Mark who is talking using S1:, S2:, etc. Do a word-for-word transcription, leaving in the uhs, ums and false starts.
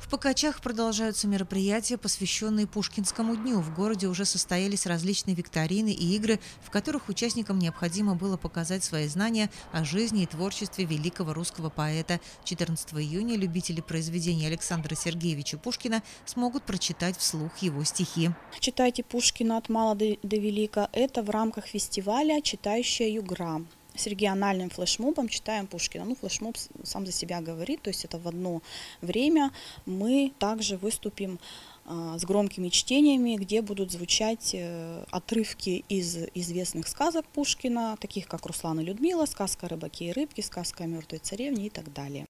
S1: В Покачах продолжаются мероприятия, посвященные Пушкинскому дню. В городе уже состоялись различные викторины и игры, в которых участникам необходимо было показать свои знания о жизни и творчестве великого русского поэта. четырнадцатого июня любители произведений Александра Сергеевича Пушкина смогут прочитать вслух его стихи.
S2: «Читайте Пушкина от мала до, до велика» – это в рамках фестиваля «Читающая Югра». С региональным флешмобом читаем Пушкина. Ну, флешмоб сам за себя говорит, то есть это в одно время мы также выступим с громкими чтениями, где будут звучать отрывки из известных сказок Пушкина, таких как «Руслан и Людмила», сказка о рыбаке и рыбке, сказка о мертвой царевне и так далее.